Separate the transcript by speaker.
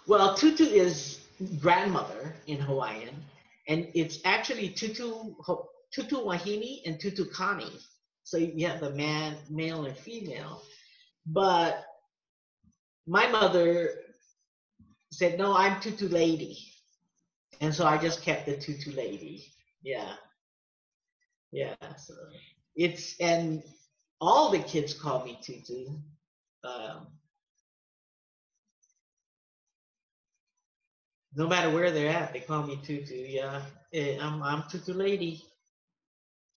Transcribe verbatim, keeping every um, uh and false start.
Speaker 1: Well, Tutu is grandmother in Hawaiian, and it's actually Tutu Tutu Wahine and Tutu Kani. So you have the man, male and female. But my mother said, "No, I'm Tutu Lady," and so I just kept the Tutu Lady. Yeah, yeah. So it's and all the kids call me Tutu. Um, no matter where they're at, they call me Tutu. Yeah, Eh, I'm I'm Tutu Lady.